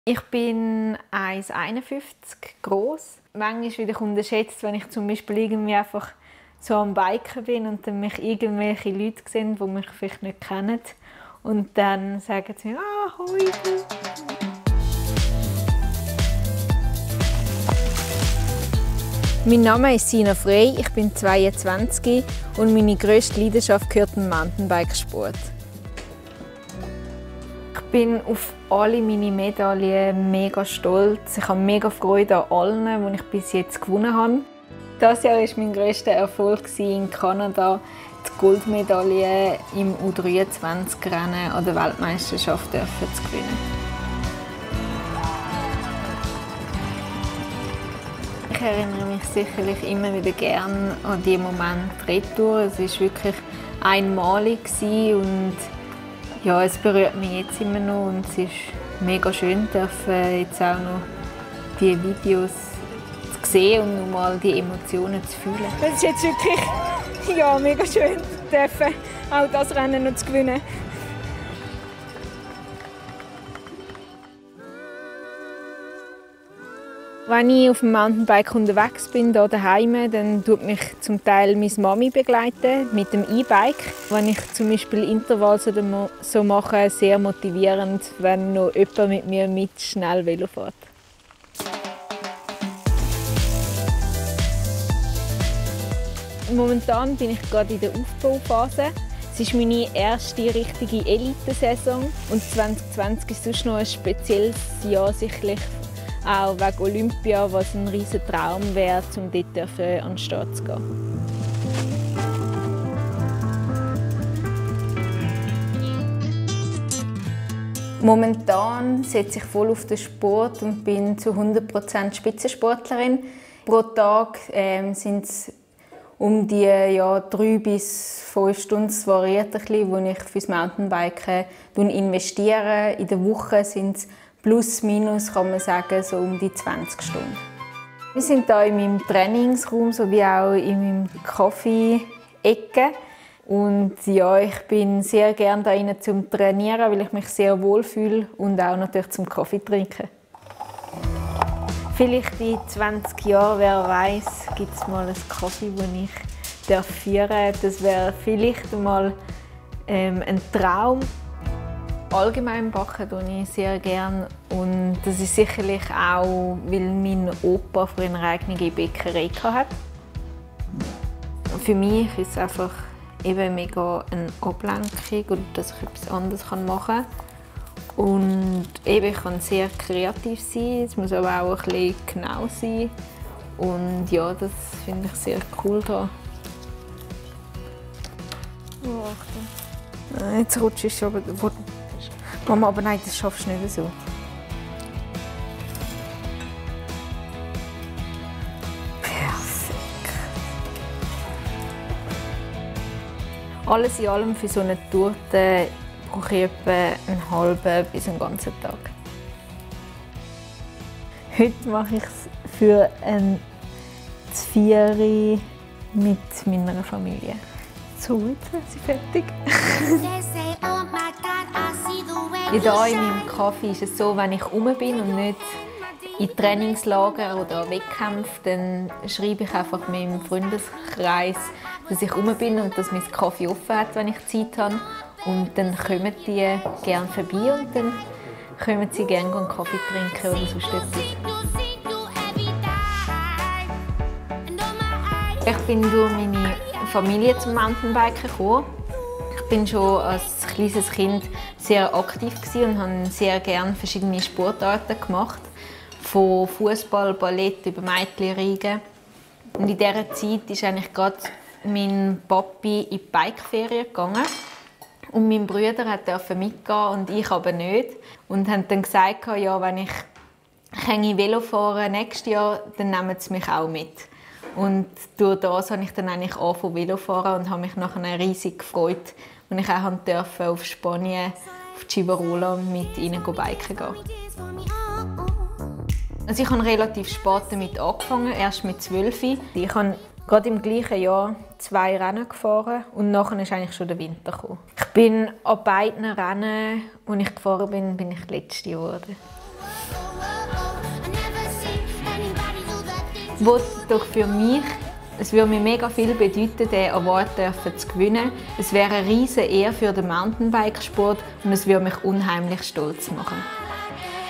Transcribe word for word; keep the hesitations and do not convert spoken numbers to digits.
Ich bin eins Komma einundfünfzig groß. Manchmal werde ich unterschätzt, wenn ich zum Beispiel irgendwie einfach so am Biken bin und dann mich irgendwelche Leute sehen, die mich vielleicht nicht kennen. Und dann sagen sie, ah, hoi. Mein Name ist Sina Frey, ich bin zweiundzwanzig und meine grösste Leidenschaft gehört dem Mountainbikesport. Ich bin auf alle meine Medaillen mega stolz. Ich habe mega Freude an allen, die ich bis jetzt gewonnen habe. Dieses Jahr war mein grösster Erfolg in Kanada, die Goldmedaille im U dreiundzwanzig-Rennen an der Weltmeisterschaft zu gewinnen. Ich erinnere mich sicherlich immer wieder gerne an diesen Moment retour. Es war wirklich einmalig und ja, es berührt mich jetzt immer noch und es ist mega schön, jetzt auch noch diese Videos zu sehen und nochmal die Emotionen zu fühlen. Es ist jetzt wirklich ja, mega schön, dürfen, auch das Rennen noch zu gewinnen. Wenn ich auf dem Mountainbike unterwegs bin, hier daheim, dann tut mich zum Teil meine Mami begleiten mit dem E-Bike. Wenn ich zum Beispiel Intervalle so mache, sehr motivierend, wenn noch jemand mit mir mit schnell Velo fährt. Momentan bin ich gerade in der Aufbauphase. Es ist meine erste richtige Elitesaison und zwanzig zwanzig ist sonst noch ein spezielles Jahr sicherlich. Auch wegen Olympia, was ein riesiger Traum wäre, um dort an den Start zu gehen. Momentan setze ich voll auf den Sport und bin zu hundert Prozent Spitzensportlerin. Pro Tag ähm, sind es um die ja, drei bis fünf Stunden, es variiert ein bisschen, wo ich fürs Mountainbiken investiere. In der Woche sind es plus minus, kann man sagen, so um die zwanzig Stunden. Wir sind hier in meinem Trainingsraum sowie auch in meinem Kaffee-Ecke. Und ja, ich bin sehr gerne hier zum Trainieren, weil ich mich sehr wohl fühle und auch natürlich zum Kaffee trinken. Vielleicht in zwanzig Jahren, wer weiß, gibt es mal einen Kaffee, den ich führen darf. Das wäre vielleicht mal ähm, ein Traum. Allgemein backen tue ich sehr gerne und das ist sicherlich auch, weil mein Opa früher eine eigene Bäckerei hatte. Für mich ist es einfach eben mega eine Ablenkung und dass ich etwas anderes machen kann. Und eben, ich kann sehr kreativ sein, es muss aber auch ein bisschen genau sein. Und ja, das finde ich sehr cool hier. Oh, jetzt rutscht es schon. Mama, aber nein, das schaffst du nicht so. Perfekt. Alles in allem für so eine Torte brauche ich etwa einen halben bis einen ganzen Tag. Heute mache ich es für ein Zvieri mit meiner Familie. So, jetzt sind sie fertig. Ja, hier in meinem Kaffee ist es so, wenn ich rum bin und nicht in Trainingslager oder Wettkämpfen, dann schreibe ich einfach meinem Freundeskreis, dass ich rum bin und dass mein Kaffee offen hat, wenn ich Zeit habe. Und dann kommen die gerne vorbei und dann kommen sie gerne einen Kaffee trinken oder sonst etwas. Ich bin durch meine Familie zum Mountainbiken gekommen. Ich bin schon als kleines Kind sehr aktiv und habe sehr gerne verschiedene Sportarten gemacht, von Fußball, Ballett über Mädchenreigen. Und in dieser Zeit ist eigentlich gerade mein Papi in die Bikeferien gegangen und mein Bruder durfte mitgehen und ich aber nicht. Und haben dann gesagt, ja, wenn ich Velo fahren nächstes Jahr, dann nehmen sie mich auch mit. Und durch das habe ich dann eigentlich angefangen Velo fahren und habe mich nachher riesig gefreut, als ich auch durfte auf Spanien, auf Chivarola mit ihnen biken gehen. Also ich habe relativ spät damit angefangen, erst mit zwölf. Ich habe gerade im gleichen Jahr zwei Rennen gefahren und nachher ist eigentlich schon der Winter gekommen. Ich bin an beiden Rennen, die ich gefahren bin, bin ich Letzte geworden. wollte doch für mich, es würde mir mega viel bedeuten, diesen Award zu gewinnen. Es wäre eine riesige Ehre für den Mountainbikesport und es würde mich unheimlich stolz machen.